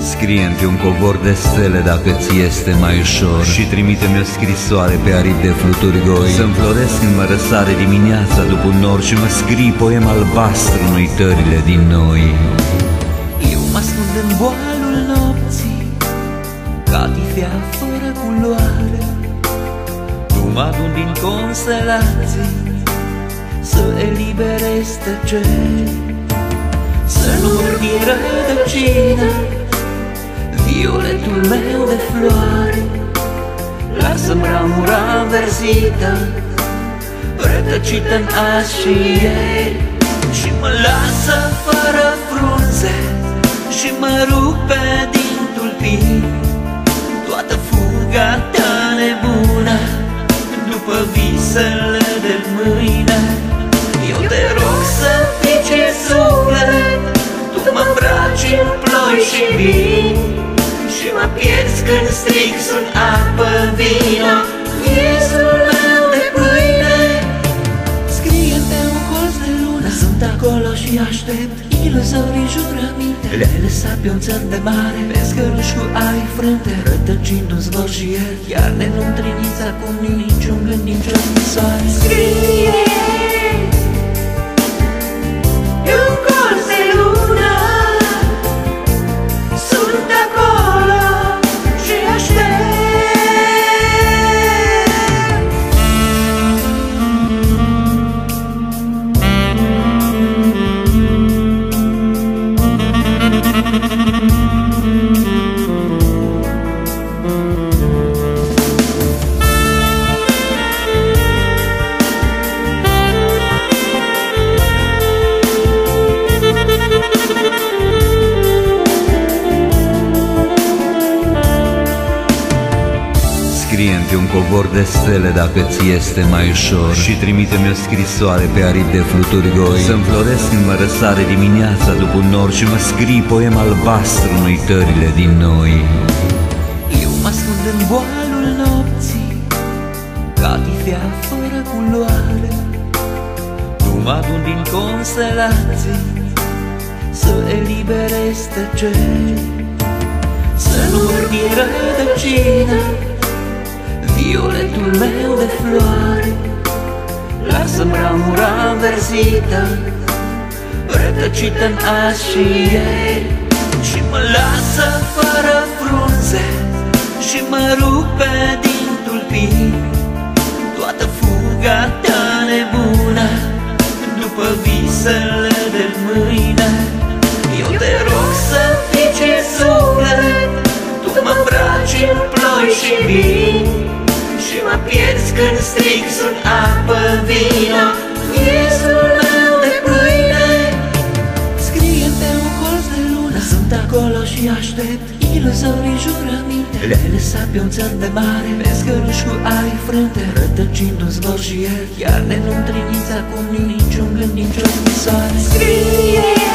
Scrie-mi pe un covor de stele dacă ți este mai ușor și trimite-mi o scrisoare pe aripi de fluturi goi. Să-mi floresc când mă răsare dimineața după un nor și mă scrii poem albastru în uitările din noi. Eu mă ascund în boalul nopții ca tifea fără culoare. Tu mă adun din constelații să eliberez tăceri, să nu-mi fie rădăcină violetul meu de floare. Lasă-mi ramura înversită, rătăcită în azi și ieri, și mă lasă fără frunze și mă rupe din tulpini toată fuga ta nebună după visele de mâine. Eu te rog să fii ce suflet, tu mă îmbraci în ploi și vin și mă pierzi când strig, sunt apă, vină, miezul meu de pâine. Scrie-mi pe un colț de lună, sunt acolo și aștept iluzorii jurăminte. Le-ai lăsat pe un țăr de mare, pe scăruși cu ai frânte, rătăcind un zbor și el, iar de nu-mi trimiți acum niciun gând, nicio scrisoare. Scrie pe un colț de lună, sunt acolo și aștept. Scrie-mi pe un covor de stele dacă ți este mai ușor și trimite-mi o scrisoare pe aripi de fluturi goi. Să-mi floresc când mă răsare dimineața după un nor și mă scrii poem albastru în uitările din noi. Eu mă ascund în boalul nopții ca tifea fără culoare. Tu mă adun din constelații să eliberez tăceri, să nu-mi fie rădăcină violetul meu de floare. Lasă-mi ramura înversită, rătăcită în azi și ieri, și mă lasă fără frunze și mă rupe din tulpini toată fuga ta nebună după visele de mâine. Eu te rog să fii ce suflet, tu mă îmbraci în ploi și vin și mă pierzi când strig, sunt apă, vină, miezul meu de pâine. Scrie-mi pe un colț de lună, sunt acolo și aștept iluzorii jurăminte. Le-ai lăsat pe un țăr de mare, pe scăruși cu ai frânte, rătăcind un zbor și el, iar de nu-mi trimiți acum niciun gând, nicio scrisoare. Scrie